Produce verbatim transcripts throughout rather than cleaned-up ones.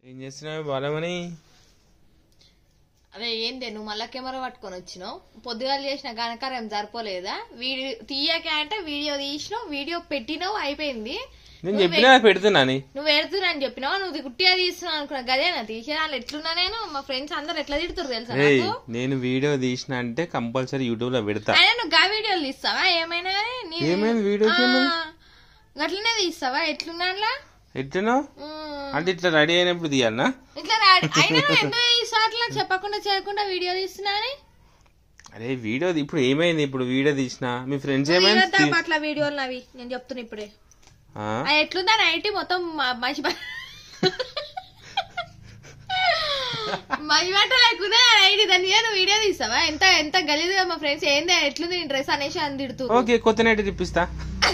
ఏం చేస్తున్నావు బాలమని? అదే ఏంటి నువ్వు మళ్ళా కెమెరా పట్టుకొని వచ్చినావు? పొద్దుగాల చేసిన గణకారం సరిపోలేదా? వీడియో తీయక అంటే వీడియో తీసినావు, వీడియో పెట్టినావు, అయిపోయింది. నేను చెప్పినా పెడుతున్నాని నువ్వు పెడుతున్నా అని చెప్పినావు, నువ్వు గుట్టిగా తీస్తున్నావు అనుకున్నా. గదేనా తీసే వాళ్ళు ఎట్లున్నా? నేను మా ఫ్రెండ్స్ అందరు ఎట్లా తిడుతురు తెలుసా నాకు? నేను వీడియో తీసిన అంటే కంపల్సరీ యూట్యూబ్ లో పెడతా. అయినా నువ్వు గా వీడియోలు తీస్తావా? ఏమైనా గట్లనే తీస్తావా? ఎట్లున్నా ఎట్లున్నా అంటే ఇట్లా రెడీ అయినప్పుడు తీయాలనా? ఇట్లా అయినా ఎందుకు ఈ సార్లు చెప్పకుండా చేయకుండా వీడియో తీస్తున్నా? అరే వీడియో ఇప్పుడు ఏమైంది? ఇప్పుడు వీడియో తీసిన మీ ఫ్రెండ్స్ ఏమైంది అట్లా వీడియోలు అవి నేను చెప్తున్నా ఇప్పుడే. ఎట్లుందా నైట్ మొత్తం మంచి మంచి బట్ట లేకుండా నైట్ దాని నువ్వు వీడియో తీస్తావా? ఎంత ఎంత గలీదుగా మా ఫ్రెండ్స్ ఏంది ఎట్లుంది నీ డ్రెస్ అనేసి అని తిడుతూ. ఓకే కొత్త నైట్ తిప్పిస్తా.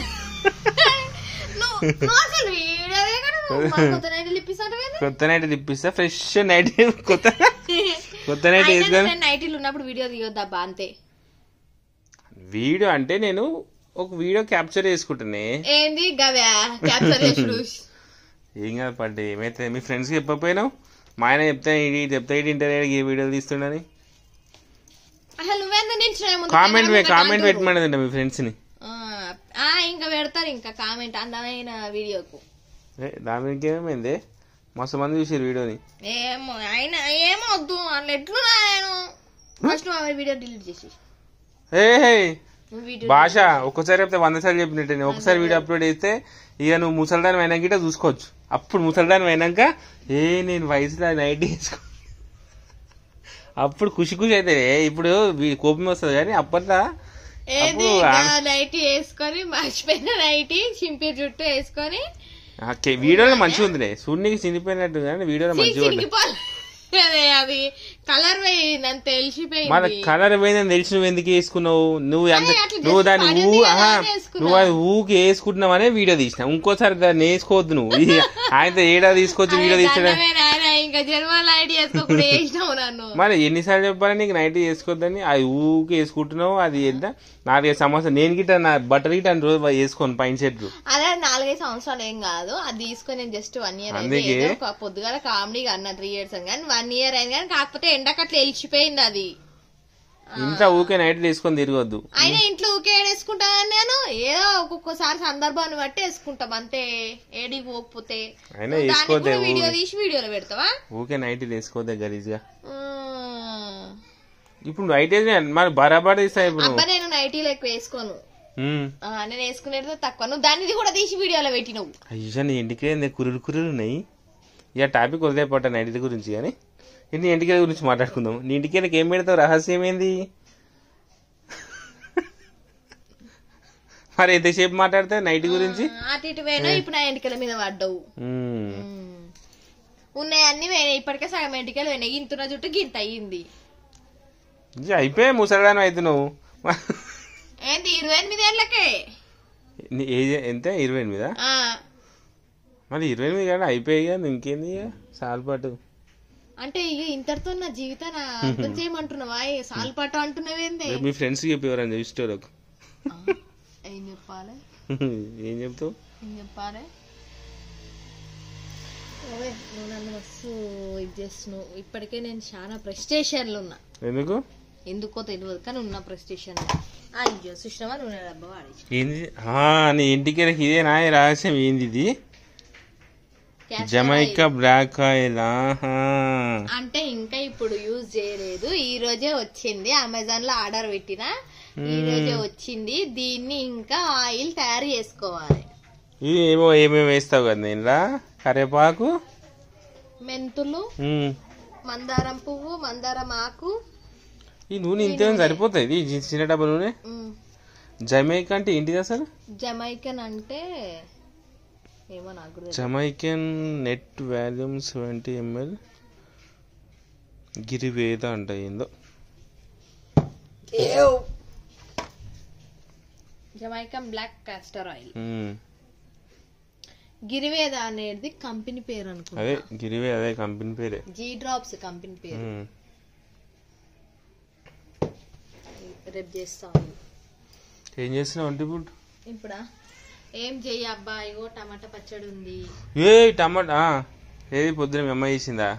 కొత్త నైట్ తిప్పిస్తా ఫ్రెష్ నైట్ కొత్త కొత్త నైట్ వేసుకొని నైట్లు ఉన్నప్పుడు వీడియో తీయొద్దబ్బా అంతే. వీడియో అంటే నేను ఒక వీడియో క్యాప్చర్ చేసుకుంటున్నా. ఏంది గవ్యా క్యాప్చర్ చేసుడు? ఏం కాదు పడ్డే. ఏమైతే మీ ఫ్రెండ్స్ కి చెప్పకపోయినావు? మా ఆయన చెప్తా చెప్తా ఇంటర్వ్యూ ఏ వీడియోలు తీస్తుండని. అసలు నువ్వెందుకు కామెంట్ కామెంట్ పెట్టమన్నదంట మీ ఫ్రెండ్స్ ని. ఇంకా పెడతారు ఇంకా కామెంట్ అందమైన వీడియోకు. దానికి ఏమైంది? మస్తు మంది చూసారు వీడియోని. ఏమో అయినా ఏమో వద్దు అట్లా ఎట్లున్నా. నేను ఫస్ట్ వీడియో డిలీట్ చేసి భాష ఒక్కసారి చెప్తే వంద సార్లు చెప్పినట్టు. ఒకసారి వీడియో అప్లోడ్ చేస్తే ఇక నువ్వు ముసల్దాని అయినాక గిట్ట చూసుకోవచ్చు. అప్పుడు ముసల్దాని అయినాక ఏ నేను వయసులో నైట్ వేసుకో అప్పుడు ఖుషి ఖుషి అయితే. ఇప్పుడు కోపం వస్తుంది కానీ అప్పట్లో నైట్ వేసుకొని మర్చిపోయిన నైట్ చింపి జుట్టు వేసుకొని వీడియోలో మంచిగా ఉంది. సూర్యునికి చినిపోయినట్టు కానీ వీడియోలో మంచిగా అదే అది కలర్ పోయిందని తెలిసిపోయింది. మన కలర్ పోయిందని తెలిసి నువ్వు ఎందుకు వేసుకున్నావు? నువ్వు నువ్వు దాన్ని ఊ నువ్వు అది ఊకి వేసుకుంటున్నావు అనే వీడియో తీసిన. ఇంకోసారి దాన్ని వేసుకోవద్దు నువ్వు. ఆయనతో ఏడా తీసుకొచ్చి వీడియో తీసిన ఇంకా జన్మల నైట్ వేసుకోకుండా వేసినావు నన్ను. మరి ఎన్నిసార్లు చెప్పాలి నీకు నైట్ వేసుకోవద్దని? అది ఊకి వేసుకుంటున్నావు. అది ఎంత నాలుగైదు సంవత్సరాలు నేను గిట్ట నా బట్టలు గిట్ట రోజు వేసుకోను పైన చెట్లు. అదే నాలుగైదు సంవత్సరాలు ఏం కాదు. అది తీసుకొని నేను జస్ట్ వన్ ఇయర్ అయితే పొద్దుగాల కామెడీగా అన్న త్రీ ఇయర్స్ అని కానీ వన్ ఇయర్ అయింది కానీ కాకపోతే ఎండకట్లా వెళ్ళిపోయింది అది. ఇంట్లో ఊకే నైట్ వేసుకొని తిరగొద్దు. అయినా ఇంట్లో ఊకే వేసుకుంటాను నేను. ఏదో ఒక్కొక్కసారి సందర్భాన్ని బట్టి వేసుకుంటాం అంతే. ఏడికి పోకపోతే వీడియో తీసి వీడియోలో పెడతావా? ఊకే నైట్ వేసుకోవద్దే గలీజ్ గా. ఇప్పుడు నైట్ మరి బరాబర్ తీస్తాయి. అబ్బా నేను నైటీలు ఎక్కువ వేసుకోను. నేను వేసుకునేది తక్కువ. నువ్వు దాన్ని కూడా తీసి వీడియోలో పెట్టినవు. అయ్యో నీ ఇంటికి కురులు కురులు ఉన్నాయి. ఇక టాపిక్ వదిలేపట్ట నైటీ గురించి. కానీ నీ ఇంటికి గురించి మాట్లాడుకుందాం. నీ ఇంటికి ఏం పెడతావు? రహస్యం ఏంది? మరి ఎంతసేపు మాట్లాడితే నైట్ గురించి? అటు ఇటు పోయినా ఇప్పుడు నా ఎంటికల మీద పడ్డావు. ఉన్నాయి అన్ని పోయినాయి. ఇప్పటికే సగం ఎంటికలు పోయినాయి. ఇంతున్న జుట్టు గింత అయ్యింది. అయిపోయా ముసలిదానం అయితే నువ్వు. ఏంటి ఇరవై ఎనిమిది ఏళ్ళకే? ఏజ్ ఎంత? ఇరవై ఎనిమిదా? మరి ఇరవై ఎనిమిది కానీ అయిపోయాయి. ఇంకేంది సాల్పాటు అంటే ఇక ఇంతటితో నా జీవితాన్ని అర్థం చేయమంటున్నావా? సాల్పాటు అంటున్నావేంది? మీ ఫ్రెండ్స్ చెప్పేవారని ఇష్టోరకు ఏం చెప్పాలి? ఏం చెప్తావు? ఏం చెప్పాలి? నువ్వు నన్ను మస్తు ఇది చేస్తున్నావు. ఇప్పటికే నేను చాలా ప్రెస్టేషన్లు ఉన్నా. ఎందుకు? ఎందుకో తెలియదు కానీ ఉన్న ప్రెస్టేషన్. అయ్యో సుష్మా నువ్వు డబ్బా వాడి ఏంది? నీ ఇంటికి ఇదేనా రహస్యం? ఏంది ఇది? జమైకా బ్లాక్ ఆయిల్ అంటే ఇంకా ఇప్పుడు యూజ్ చేయలేదు. ఈ రోజే వచ్చింది. అమెజాన్ లో ఆర్డర్ పెట్టిన ఈ రోజే వచ్చింది. దీన్ని ఇంకా ఆయిల్ తయారు చేసుకోవాలి. ఇది ఏమో ఏమేమి వేస్తావు కదా దీనిలా? కరివేపాకు, మెంతులు, మందారం పువ్వు, మందారం ఆకు. ఈ నూనె ఇంతే సరిపోతుంది? చిన్న డబ్బా నూనె. జమైకా అంటే ఏంటిది అసలు? జమైకన్ అంటే Jamaican net volume seventy ML Giriveda అంట. ఏందో Jamaican black castor oil. Giriveda అనేది కంపెనీ పేరు అనుకుంటా. అదే గిరివేద అదే కంపెనీ పేరే. జీ డ్రాప్స్ కంపెనీ పేరు. రేపు చేస్తాం. ఏం చేస్తున్నావు అంటే ఇప్పుడు? ఇప్పుడా ఏం చెయ్యి అబ్బా, ఇగో టమాటా పచ్చడి ఉంది. ఏ టమాటా ఏది పొద్దున మీ అమ్మ చేసిందా?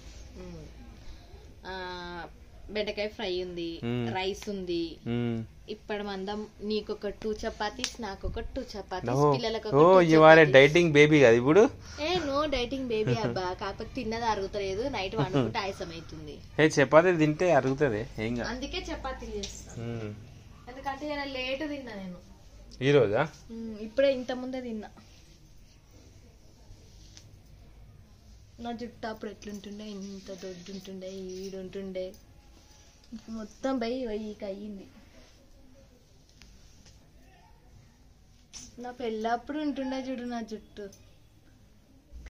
బెండకాయ ఫ్రై ఉంది, రైస్ ఉంది. ఇప్పటి మందం నీకొక టూ చపాతీస్, నాకొక టూ చపాతీస్, పిల్లలకు డైటింగ్ బేబీ కదా ఇప్పుడు. ఏ నో డైటింగ్ బేబీ అబ్బా, కాకపోతే తిన్నది అరుగుతలేదు, నైట్ వండుకుంటే ఆయాసం అవుతుంది. చపాతీ తింటే అరుగుతుంది, అందుకే చపాతీలు చేస్తాను. ఎందుకంటే లేట్ తిన్నా నేను ఈ రోజా, ఇప్పుడే ఇంత ముందే తిన్నా. నా జుట్టు అప్పుడు ఎట్లుంటుండే, ఇంత దొడ్డుంటుండే, ఈడుంటుండే, మొత్తం పోయి వెయ్యికి అయ్యింది. నా పెళ్ళప్పుడు ఉంటుండే చూడు నా జుట్టు.